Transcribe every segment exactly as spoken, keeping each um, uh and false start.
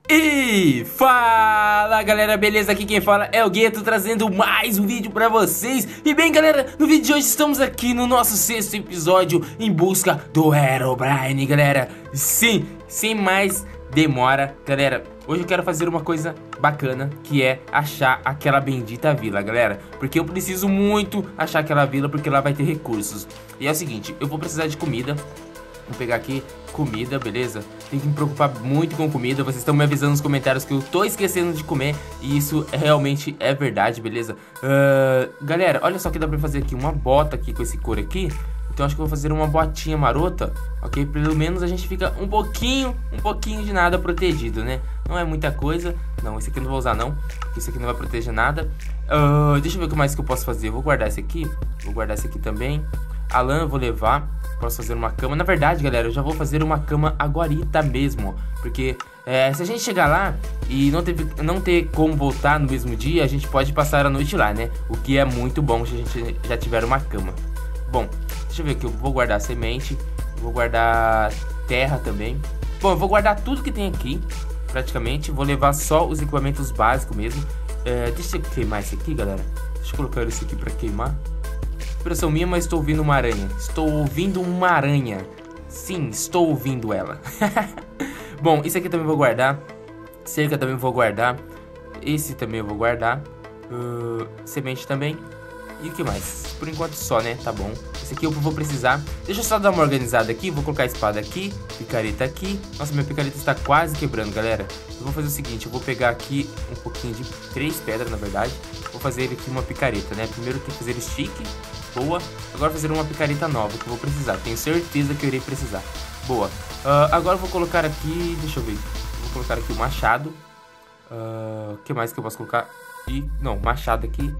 E fala galera, beleza? Aqui quem fala é o Gueto, trazendo mais um vídeo pra vocês. E bem galera, no vídeo de hoje estamos aqui no nosso sexto episódio em busca do Herobrine, galera. Sim, sem mais demora, galera, hoje eu quero fazer uma coisa bacana, que é achar aquela bendita vila, galera. Porque eu preciso muito achar aquela vila, porque lá vai ter recursos. E é o seguinte, eu vou precisar de comida. Vou pegar aqui comida, beleza? Tem que me preocupar muito com comida. Vocês estão me avisando nos comentários que eu tô esquecendo de comer. E isso realmente é verdade, beleza? Uh, galera, olha só que dá pra fazer aqui uma bota aqui com esse couro aqui. Então acho que eu vou fazer uma botinha marota, ok? Pelo menos a gente fica um pouquinho, um pouquinho de nada protegido, né? Não é muita coisa. Não, esse aqui eu não vou usar não, porque esse aqui não vai proteger nada. uh, Deixa eu ver o que mais que eu posso fazer. Eu vou guardar esse aqui. Vou guardar esse aqui também. A lã eu vou levar. Posso fazer uma cama. Na verdade, galera, eu já vou fazer uma cama agorita mesmo. Porque é, se a gente chegar lá e não ter, não ter como voltar no mesmo dia, a gente pode passar a noite lá, né? O que é muito bom se a gente já tiver uma cama. Bom, deixa eu ver aqui. Eu vou guardar semente. Vou guardar terra também. Bom, eu vou guardar tudo que tem aqui, praticamente. Vou levar só os equipamentos básicos mesmo. é, Deixa eu queimar esse aqui, galera. Deixa eu colocar esse aqui pra queimar. Impressão minha, mas estou ouvindo uma aranha. Estou ouvindo uma aranha. Sim, estou ouvindo ela. Bom, isso aqui também vou guardar. Cerca também vou guardar. Esse também eu vou guardar. uh, Semente também. E o que mais? Por enquanto só, né? Tá bom. Esse aqui eu vou precisar. Deixa eu só dar uma organizada aqui. Vou colocar a espada aqui, picareta aqui. Nossa, minha picareta está quase quebrando, galera. Eu vou fazer o seguinte, eu vou pegar aqui um pouquinho de três pedras, na verdade. Vou fazer aqui uma picareta, né? Primeiro tem que fazer stick. Boa. Agora fazer uma picareta nova que eu vou precisar. Tenho certeza que eu irei precisar. Boa. Uh, agora eu vou colocar aqui... Deixa eu ver. Vou colocar aqui o machado. O uh, que mais que eu posso colocar? E... Não, machado aqui.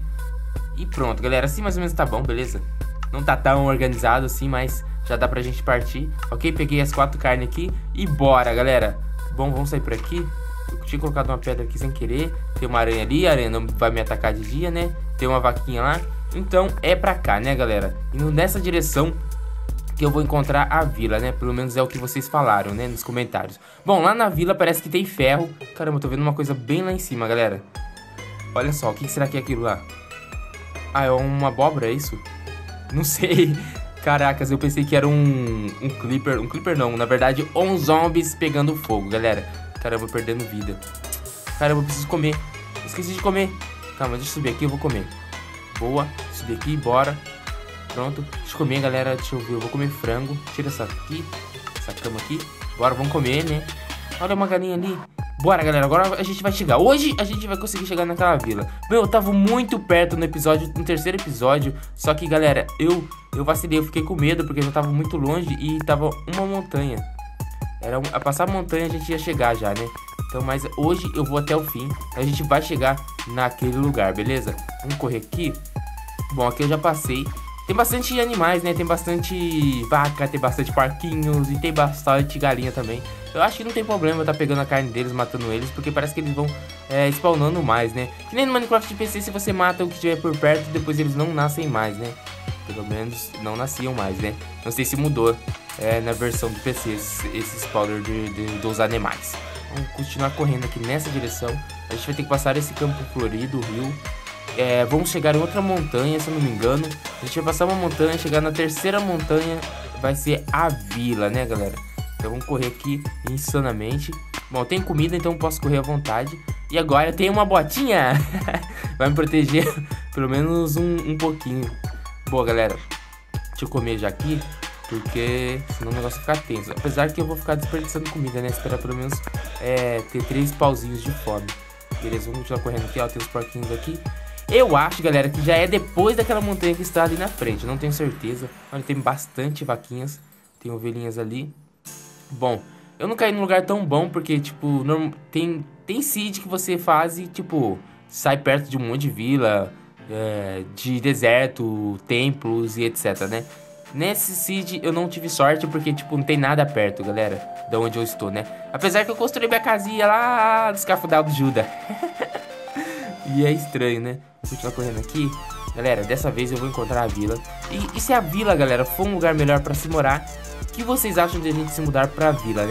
E pronto, galera. Assim mais ou menos tá bom, beleza? Não tá tão organizado assim, mas já dá pra gente partir. Ok? Peguei as quatro carnes aqui. E bora, galera. Bom, vamos sair por aqui. Eu tinha colocado uma pedra aqui sem querer. Tem uma aranha ali. A aranha não vai me atacar de dia, né? Tem uma vaquinha lá. Então é pra cá, né, galera? Indo nessa direção que eu vou encontrar a vila, né? Pelo menos é o que vocês falaram, né? Nos comentários. Bom, lá na vila parece que tem ferro. Caramba, eu tô vendo uma coisa bem lá em cima, galera. Olha só, o que será que é aquilo lá? Ah, é uma abóbora, é isso? Não sei. Caracas, eu pensei que era um, um Clipper. Um Clipper não, na verdade, um zombies pegando fogo, galera. Caramba, perdendo vida. Caramba, eu preciso comer. Esqueci de comer. Calma, deixa eu subir aqui, eu vou comer. Boa, subir aqui, bora. Pronto, deixa eu comer, galera. Deixa eu ver, eu vou comer frango. Tira essa aqui, essa cama aqui. Bora, vamos comer, né? Olha uma galinha ali. Bora, galera, agora a gente vai chegar. Hoje a gente vai conseguir chegar naquela vila. Meu, eu tava muito perto no episódio, no terceiro episódio. Só que, galera, eu, eu vacilei, eu fiquei com medo porque eu já tava muito longe e tava uma montanha. Era a passar a montanha a gente ia chegar já, né? Então, mas hoje eu vou até o fim. A gente vai chegar naquele lugar, beleza? Vamos correr aqui. Bom, aqui eu já passei. Tem bastante animais, né? Tem bastante vaca, tem bastante porquinhos e tem bastante galinha também. Eu acho que não tem problema eu tá pegando a carne deles, matando eles, porque parece que eles vão é, spawnando mais, né? Que nem no Minecraft de P C, se você mata o que estiver por perto, depois eles não nascem mais, né? Pelo menos não nasciam mais, né? Não sei se mudou é, na versão do P C esse, esse spawner de, de, dos animais. Vamos continuar correndo aqui nessa direção. A gente vai ter que passar esse campo florido, o rio. É, vamos chegar em outra montanha, se eu não me engano. A gente vai passar uma montanha, chegar na terceira montanha, vai ser a vila, né, galera? Então vamos correr aqui insanamente. Bom, tem comida, então posso correr à vontade. E agora tem uma botinha. Vai me proteger pelo menos um, um pouquinho. Boa, galera. Deixa eu comer já aqui, porque senão o negócio vai ficar tenso. Apesar que eu vou ficar desperdiçando comida, né? Esperar pelo menos é, ter três pauzinhos de fome. Beleza, vamos continuar correndo aqui, ó. Tem os porquinhos aqui. Eu acho, galera, que já é depois daquela montanha que está ali na frente. Não tenho certeza. Olha, tem bastante vaquinhas. Tem ovelhinhas ali. Bom, eu não caí num lugar tão bom porque, tipo, norm... tem, tem seed que você faz e, tipo, sai perto de um monte de vila, é, de deserto, templos e etc, né? Nesse seed eu não tive sorte porque, tipo, não tem nada perto, galera, de onde eu estou, né? Apesar que eu construí minha casinha lá dos Cafundal do Juda. E é estranho, né? Vou continuar correndo aqui. Galera, dessa vez eu vou encontrar a vila. E, e se a vila, galera, for um lugar melhor pra se morar, o que vocês acham de a gente se mudar pra vila, né?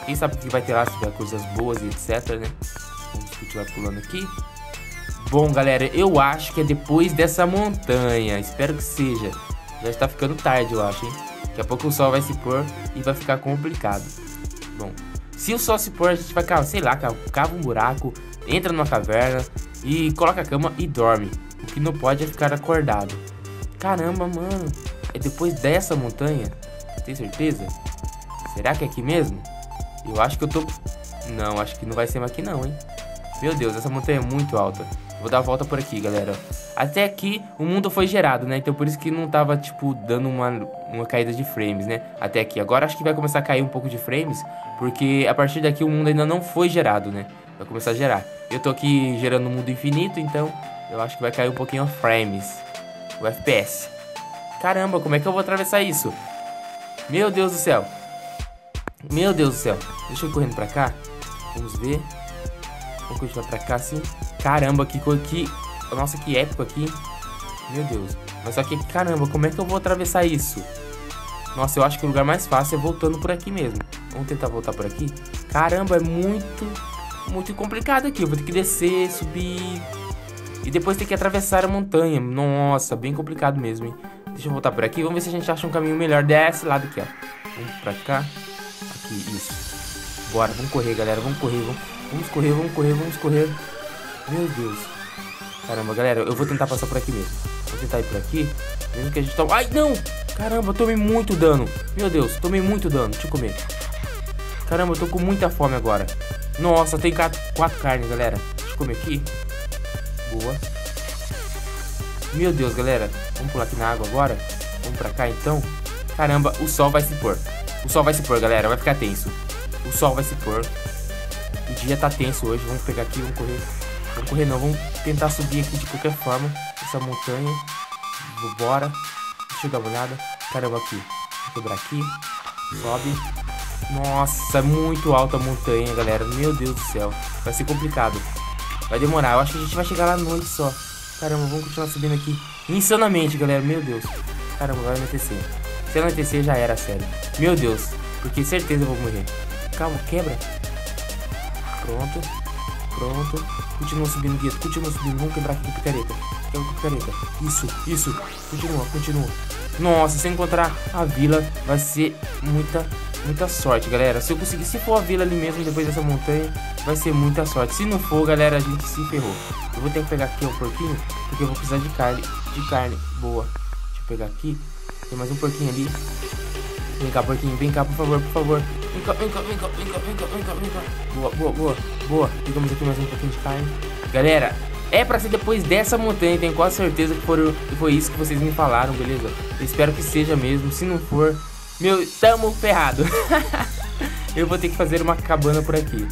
Quem sabe o que vai ter lá, se tiver coisas boas e etc, né? Vamos continuar pulando aqui. Bom, galera, eu acho que é depois dessa montanha. Espero que seja. Já está ficando tarde, eu acho, hein? Daqui a pouco o sol vai se pôr e vai ficar complicado. Bom, se o sol se pôr, a gente vai, sei lá, cava um buraco, entra numa caverna e coloca a cama e dorme. O que não pode é ficar acordado. Caramba, mano. É depois dessa montanha? Tem certeza? Será que é aqui mesmo? Eu acho que eu tô... Não, acho que não vai ser aqui não, hein? Meu Deus, essa montanha é muito alta. Vou dar a volta por aqui, galera. Até aqui o mundo foi gerado, né? Então por isso que não tava, tipo, dando uma, uma caída de frames, né? Até aqui. Agora acho que vai começar a cair um pouco de frames, porque a partir daqui o mundo ainda não foi gerado, né? Vai começar a gerar. Eu tô aqui gerando um mundo infinito, então eu acho que vai cair um pouquinho frames. O F P S. Caramba, como é que eu vou atravessar isso? Meu Deus do céu. Meu Deus do céu. Deixa eu ir correndo pra cá. Vamos ver. Vamos continuar pra cá assim. Caramba, que coisa que... Nossa, que épico aqui. Meu Deus. Mas só que, caramba, como é que eu vou atravessar isso? Nossa, eu acho que o lugar mais fácil é voltando por aqui mesmo. Vamos tentar voltar por aqui. Caramba, é muito... Muito complicado aqui. Eu vou ter que descer, subir... E depois ter que atravessar a montanha. Nossa, bem complicado mesmo, hein? Deixa eu voltar por aqui. Vamos ver se a gente acha um caminho melhor desse lado aqui, ó. Vamos pra cá. Aqui, isso. Bora, vamos correr, galera. Vamos correr, vamos, vamos correr, vamos correr, vamos correr. Meu Deus. Caramba, galera, eu vou tentar passar por aqui mesmo. Vou tentar ir por aqui. Mesmo que a gente tome... Ai, não! Caramba, eu tomei muito dano. Meu Deus, tomei muito dano. Deixa eu comer. Caramba, eu tô com muita fome agora. Nossa, tem quatro, quatro carnes, galera. Deixa eu comer aqui. Boa. Meu Deus, galera. Vamos pular aqui na água agora. Vamos pra cá, então. Caramba, o sol vai se pôr. O sol vai se pôr, galera. Vai ficar tenso. O sol vai se pôr. O dia tá tenso hoje. Vamos pegar aqui, vamos correr. Vamos correr não, vamos tentar subir aqui de qualquer forma. Essa montanha. Bora. Deixa eu dar uma olhada. Caramba, aqui. Vou quebrar aqui. Sobe. Nossa, é muito alta a montanha, galera. Meu Deus do céu. Vai ser complicado. Vai demorar. Eu acho que a gente vai chegar lá à noite só. Caramba, vamos continuar subindo aqui insanamente, galera. Meu Deus. Caramba, vai anoitecer. Se anoitecer já era, sério. Meu Deus. Porque certeza eu vou morrer. Calma, quebra. Pronto. Pronto. Continua subindo, guia. Continua subindo. Vamos quebrar aqui com picareta. Quebra com picareta. Isso, isso. Continua, continua. Nossa, se eu encontrar a vila, vai ser muita, muita sorte, galera. Se eu conseguir, se for a vila ali mesmo, depois dessa montanha, vai ser muita sorte. Se não for, galera, a gente se ferrou. Eu vou ter que pegar aqui um porquinho, porque eu vou precisar de carne. De carne. Boa. Deixa eu pegar aqui. Tem mais um porquinho ali. Vem cá, porquinho. Vem cá, por favor, por favor. Vem cá, vem cá, vem cá, vem cá, vem cá, vem cá, vem cá. Boa, boa, boa, boa. Pegamos aqui mais um pouquinho de carne. Galera, é pra ser depois dessa montanha. Tenho quase certeza que, foram, que foi isso que vocês me falaram, beleza? Eu espero que seja mesmo. Se não for, meu, tamo ferrado. Eu vou ter que fazer uma cabana por aqui.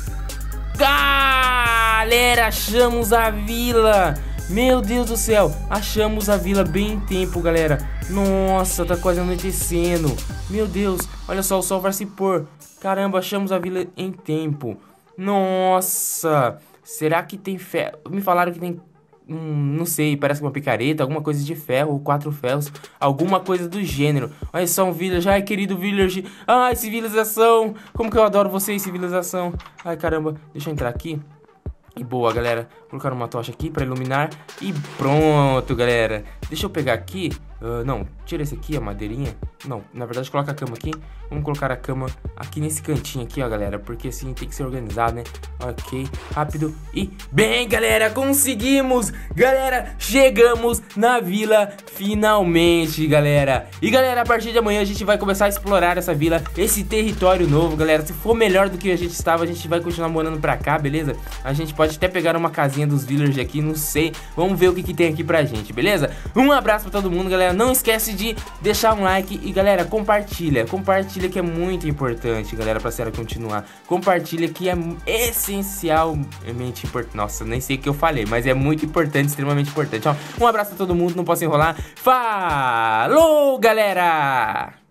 Galera, achamos a vila. Meu Deus do céu, achamos a vila bem em tempo, galera. Nossa, tá quase anoitecendo. Meu Deus, olha só, o sol vai se pôr. Caramba, achamos a vila em tempo. Nossa, será que tem ferro? Me falaram que tem, hum, não sei, parece uma picareta, alguma coisa de ferro, quatro ferros, alguma coisa do gênero. Olha só um village, ai querido village. Ai, civilização, como que eu adoro vocês, civilização. Ai caramba, deixa eu entrar aqui. E boa, galera, colocar uma tocha aqui pra iluminar. E pronto, galera. Deixa eu pegar aqui. uh, Não, tira esse aqui, a madeirinha. Não, na verdade coloca a cama aqui. Vamos colocar a cama aqui nesse cantinho aqui, ó, galera. Porque assim tem que ser organizado, né? Ok, rápido. E bem, galera, conseguimos. Galera, chegamos na vila finalmente, galera. E galera, a partir de amanhã a gente vai começar a explorar essa vila, esse território novo, galera. Se for melhor do que a gente estava, a gente vai continuar morando pra cá, beleza? A gente pode até pegar uma casinha dos villagers aqui, não sei. Vamos ver o que, que tem aqui pra gente, beleza? Um abraço pra todo mundo, galera. Não esquece de deixar um like e, galera, compartilha. Compartilha que é muito importante, galera, pra série continuar. Compartilha que é essencialmente importante. Nossa, nem sei o que eu falei, mas é muito importante, extremamente importante. Ó, um abraço pra todo mundo, não posso enrolar. Falou, galera!